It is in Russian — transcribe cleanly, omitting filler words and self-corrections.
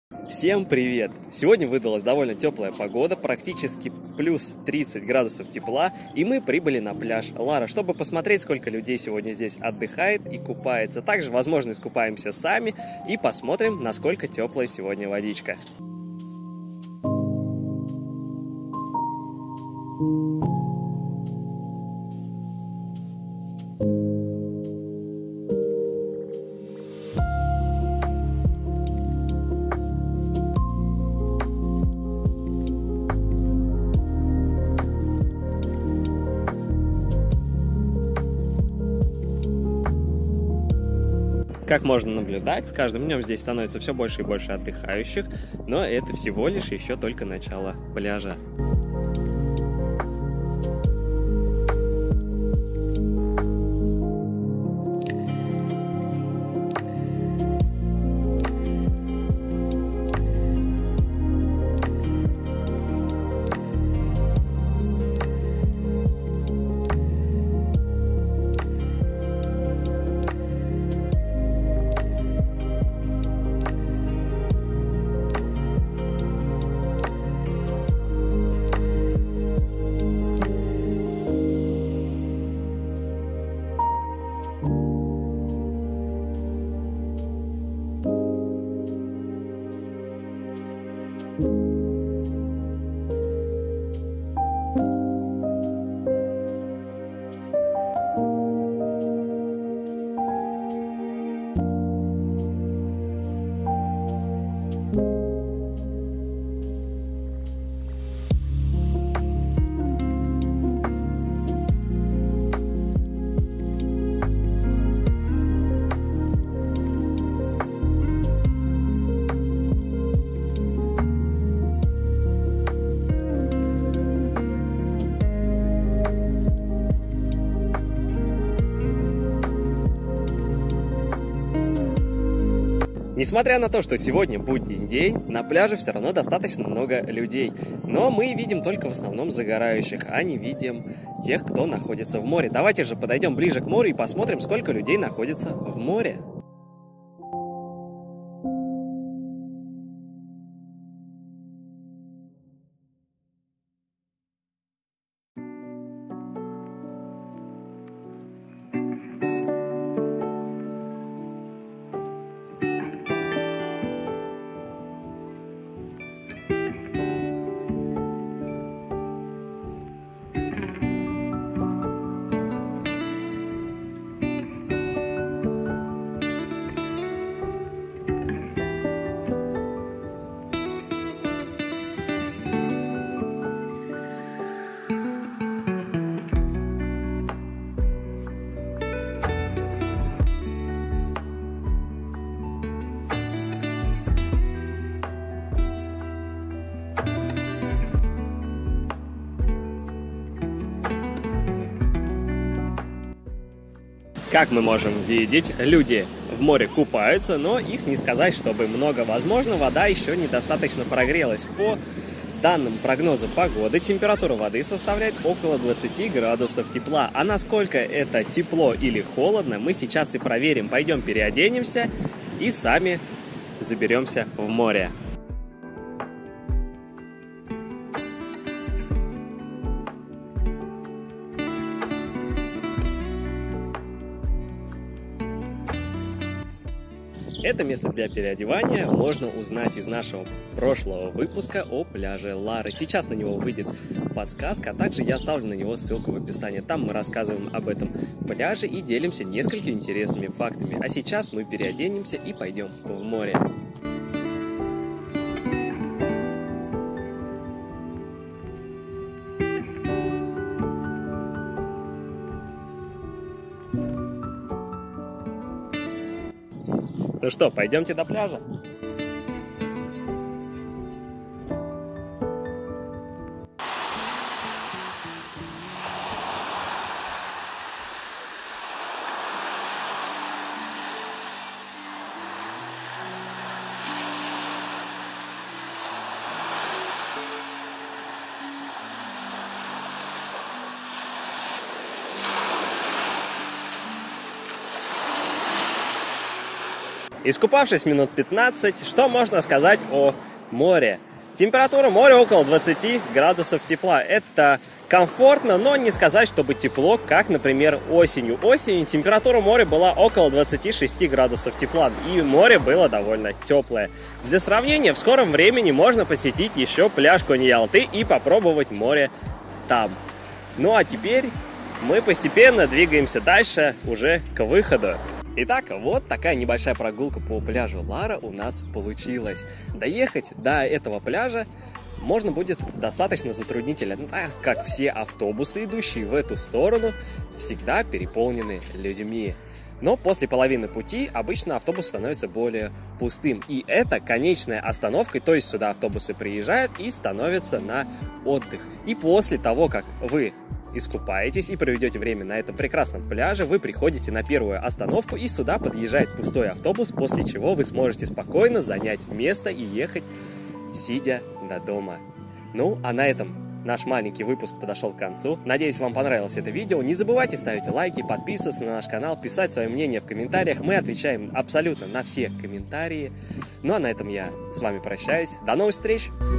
Всем привет! Сегодня выдалась довольно теплая погода, практически плюс 30 градусов тепла, и мы прибыли на пляж Лара, чтобы посмотреть, сколько людей сегодня здесь отдыхает и купается. Также, возможно, искупаемся сами и посмотрим, насколько теплая сегодня водичка. Как можно наблюдать, с каждым днем здесь становится все больше и больше отдыхающих, но это всего лишь еще только начало пляжа. Несмотря на то, что сегодня будний день, на пляже все равно достаточно много людей. Но мы видим только в основном загорающих, а не видим тех, кто находится в море. Давайте же подойдем ближе к морю и посмотрим, сколько людей находится в море. Как мы можем видеть, люди в море купаются, но их не сказать, чтобы много. Возможно, вода еще недостаточно прогрелась. По данным прогноза погоды, температура воды составляет около 20 градусов тепла. А насколько это тепло или холодно, мы сейчас и проверим. Пойдем переоденемся и сами заберемся в море. Это место для переодевания можно узнать из нашего прошлого выпуска о пляже Лары. Сейчас на него выйдет подсказка, а также я оставлю на него ссылку в описании. Там мы рассказываем об этом пляже и делимся несколькими интересными фактами. А сейчас мы переоденемся и пойдем в море. Ну что, пойдемте до пляжа? Искупавшись минут 15, что можно сказать о море? Температура моря около 20 градусов тепла. Это комфортно, но не сказать, чтобы тепло, как, например, осенью. Осенью температура моря была около 26 градусов тепла, и море было довольно теплое. Для сравнения, в скором времени можно посетить еще пляж Коньялты и попробовать море там. Ну а теперь мы постепенно двигаемся дальше, уже к выходу. Итак, вот такая небольшая прогулка по пляжу Лара у нас получилась. Доехать до этого пляжа можно будет достаточно затруднительно, так как все автобусы, идущие в эту сторону, всегда переполнены людьми. Но после половины пути обычно автобус становится более пустым. И это конечная остановка, то есть сюда автобусы приезжают и становятся на отдых. И после того, как вы искупаетесь и проведете время на этом прекрасном пляже, вы приходите на первую остановку, и сюда подъезжает пустой автобус, после чего вы сможете спокойно занять место и ехать, сидя дома. Ну, а на этом наш маленький выпуск подошел к концу. Надеюсь, вам понравилось это видео. Не забывайте ставить лайки, подписываться на наш канал, писать свое мнение в комментариях. Мы отвечаем абсолютно на все комментарии. Ну, а на этом я с вами прощаюсь. До новых встреч!